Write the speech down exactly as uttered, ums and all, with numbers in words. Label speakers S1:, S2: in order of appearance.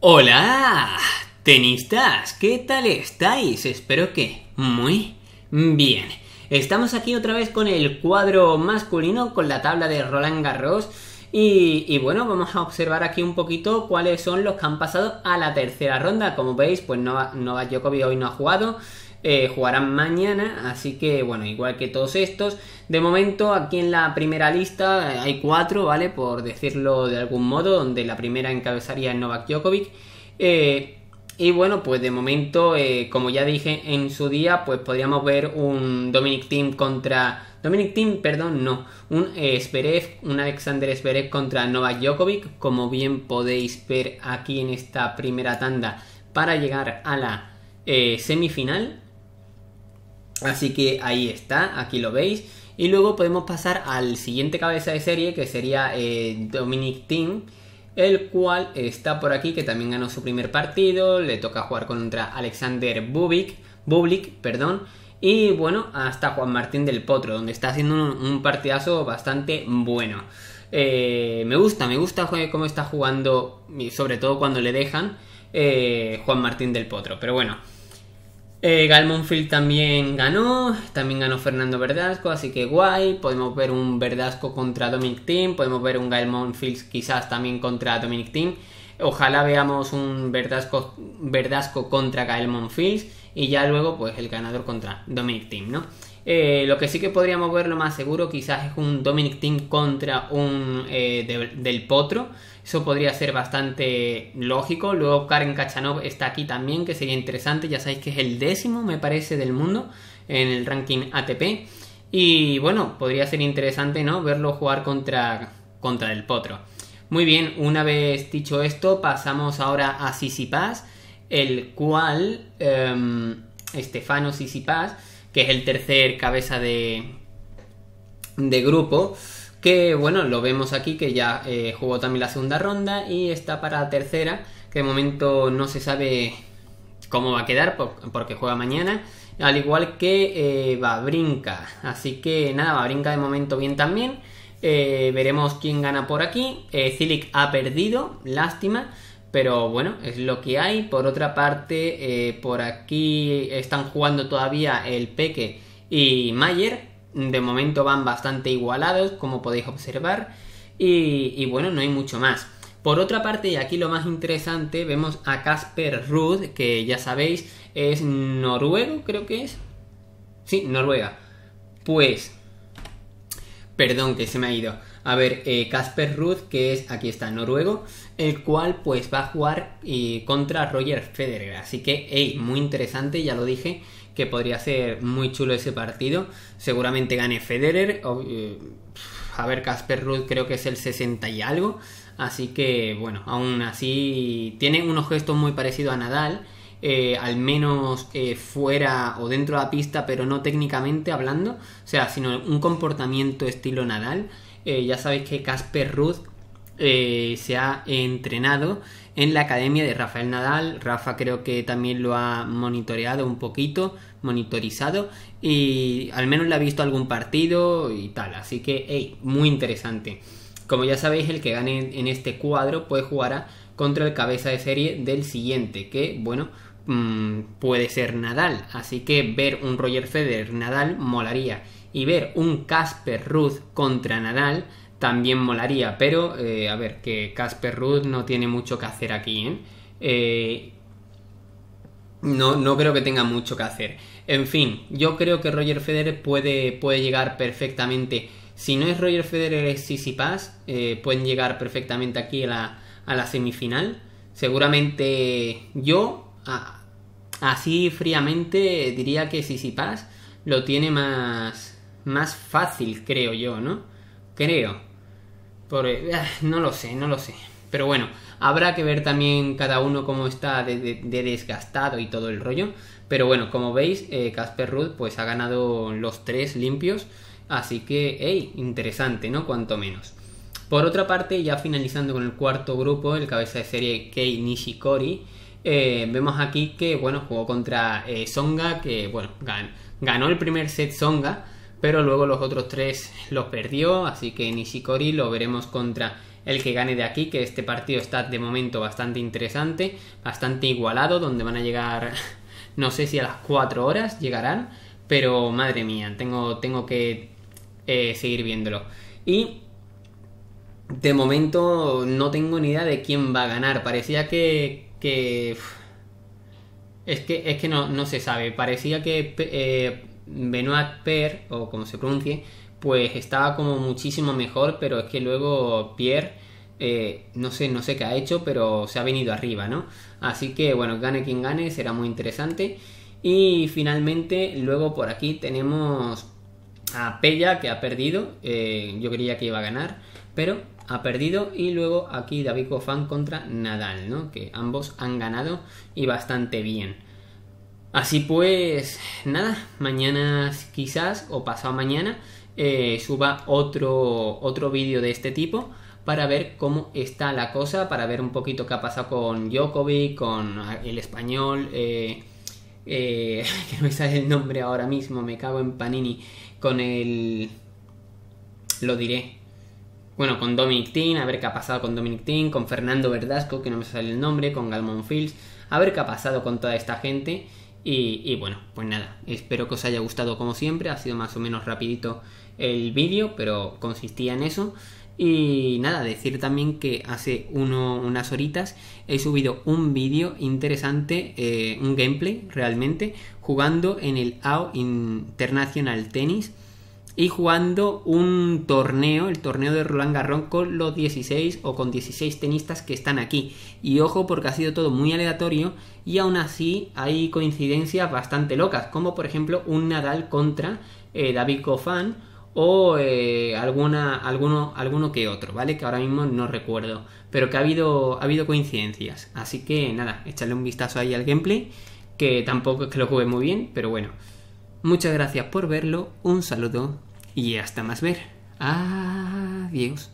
S1: Hola, tenistas, ¿qué tal estáis? Espero que muy bien. Estamos aquí otra vez con el cuadro masculino, con la tabla de Roland Garros. Y, y bueno, vamos a observar aquí un poquito cuáles son los que han pasado a la tercera ronda. Como veis, pues Novak, Novak Djokovic hoy no ha jugado. Eh, jugarán mañana, así que bueno, igual que todos estos. De momento aquí en la primera lista eh, hay cuatro, ¿vale? Por decirlo de algún modo, donde la primera encabezaría Novak Djokovic. Eh, y bueno, pues de momento, eh, como ya dije en su día, pues podríamos ver un Dominic Thiem contra... Dominic Thiem, perdón, no. Un eh, Zverev, un Alexander Zverev contra Novak Djokovic, como bien podéis ver aquí en esta primera tanda para llegar a la eh, semifinal. Así que ahí está, aquí lo veis. Y luego podemos pasar al siguiente cabeza de serie, que sería eh, Dominic Thiem, el cual está por aquí, que también ganó su primer partido. Le toca jugar contra Alexander Bublik, Bublik, perdón. Y bueno, hasta Juan Martín del Potro, donde está haciendo un, un partidazo bastante bueno. Eh, me gusta, me gusta cómo está jugando, sobre todo cuando le dejan eh, Juan Martín del Potro. Pero bueno. Eh, Gael Monfils también ganó, también ganó Fernando Verdasco, así que guay. Podemos ver un Verdasco contra Dominic Thiem, podemos ver un Gael Monfils quizás también contra Dominic Thiem. Ojalá veamos un Verdasco, Verdasco contra Gael Monfils y ya luego pues el ganador contra Dominic Thiem, ¿no? Eh, lo que sí que podríamos ver lo más seguro quizás es un Dominic Thiem contra un eh, de, del Potro. Eso podría ser bastante lógico. Luego Karen Khachanov está aquí también, que sería interesante. Ya sabéis que es el décimo, me parece, del mundo en el ranking A T P. Y bueno, podría ser interesante, ¿no? Verlo jugar contra, contra el Potro. Muy bien, una vez dicho esto, pasamos ahora a Tsitsipas, el cual eh, Stefano Tsitsipas, que es el tercer cabeza de, de grupo, que bueno, lo vemos aquí que ya eh, jugó también la segunda ronda y está para la tercera, que de momento no se sabe cómo va a quedar porque juega mañana, al igual que eh, Wawrinka. Así que nada, Wawrinka de momento bien también. Eh, veremos quién gana por aquí. eh, Cilic ha perdido, lástima, pero bueno, es lo que hay. Por otra parte, eh, por aquí están jugando todavía el Peque y Mayer. De momento van bastante igualados, como podéis observar. Y, y bueno, no hay mucho más. Por otra parte, y aquí lo más interesante, vemos a Casper Ruud, que ya sabéis, es noruego, creo que es. Sí, Noruega. Pues... Perdón, que se me ha ido. A ver, Casper eh, Ruud, que es, aquí está, noruego, el cual pues va a jugar eh, contra Roger Federer. Así que, hey, muy interesante, ya lo dije, que podría ser muy chulo ese partido. Seguramente gane Federer. O, eh, a ver, Casper Ruud creo que es el sesenta y algo. Así que, bueno, aún así tiene unos gestos muy parecidos a Nadal. Eh, al menos eh, fuera o dentro de la pista, pero no técnicamente hablando, o sea, sino un comportamiento estilo Nadal. Eh, ya sabéis que Casper Ruud eh, se ha entrenado en la academia de Rafael Nadal. Rafa creo que también lo ha monitoreado un poquito, monitorizado, y al menos le ha visto algún partido y tal, así que, hey, muy interesante. Como ya sabéis, el que gane en este cuadro pues jugará contra el cabeza de serie del siguiente, que bueno, puede ser Nadal. Así que ver un Roger Federer Nadal molaría, y ver un Casper Ruud contra Nadal también molaría, pero eh, a ver, que Casper Ruud no tiene mucho que hacer aquí, ¿eh? Eh, no, no creo que tenga mucho que hacer. En fin, yo creo que Roger Federer puede, puede llegar perfectamente. Si no es Roger Federer, es Tsitsipas. eh, pueden llegar perfectamente aquí a la, a la semifinal. Seguramente yo Ah, así fríamente diría que Tsitsipas lo tiene más, más fácil, creo yo, ¿no? Creo. Por, eh, no lo sé, no lo sé. Pero bueno, habrá que ver también cada uno cómo está de, de, de desgastado y todo el rollo. Pero bueno, como veis, Casper eh, Ruud pues ha ganado los tres limpios. Así que, hey, interesante, ¿no? Cuanto menos. Por otra parte, ya finalizando con el cuarto grupo, el cabeza de serie Kei Nishikori. Eh, vemos aquí que bueno, jugó contra eh, Tsonga, que bueno, gan ganó el primer set Tsonga, pero luego los otros tres los perdió, así que Nishikori lo veremos contra el que gane de aquí, que este partido está de momento bastante interesante, bastante igualado, donde van a llegar, no sé si a las cuatro horas llegarán, pero madre mía, tengo, tengo que eh, seguir viéndolo. Y de momento no tengo ni idea de quién va a ganar. Parecía que... que es que, es que no, no se sabe. Parecía que eh, Benoit Paire, o como se pronuncie, pues estaba como muchísimo mejor, pero es que luego Pierre, eh, no sé, no sé qué ha hecho, pero se ha venido arriba, ¿no? Así que bueno, gane quien gane, será muy interesante. Y finalmente, luego por aquí tenemos a Pella, que ha perdido. Eh, yo creía que iba a ganar, pero ha perdido. Y luego aquí David Goffin contra Nadal, ¿no? Que ambos han ganado y bastante bien. Así pues, nada, mañana quizás o pasado mañana eh, suba otro, otro vídeo de este tipo para ver cómo está la cosa, para ver un poquito qué ha pasado con Djokovic, con el español, eh, eh, que no me sale el nombre ahora mismo, me cago en Panini, con el... lo diré. Bueno, con Dominic Thiem, a ver qué ha pasado con Dominic Thiem, con Fernando Verdasco, que no me sale el nombre, con Galmon Fields, a ver qué ha pasado con toda esta gente. Y, y bueno, pues nada, espero que os haya gustado como siempre, ha sido más o menos rapidito el vídeo, pero consistía en eso. Y nada, decir también que hace uno, unas horitas he subido un vídeo interesante, eh, un gameplay realmente, jugando en el A O International Tennis y jugando un torneo, el torneo de Roland Garros con los dieciséis o con dieciséis tenistas que están aquí. Y ojo, porque ha sido todo muy aleatorio y aún así hay coincidencias bastante locas, como por ejemplo un Nadal contra eh, David Goffin o eh, alguna, alguno, alguno que otro, ¿vale? Que ahora mismo no recuerdo, pero que ha habido, ha habido coincidencias. Así que nada, echarle un vistazo ahí al gameplay, que tampoco es que lo juegue muy bien, pero bueno. Muchas gracias por verlo, un saludo y hasta más ver. Adiós.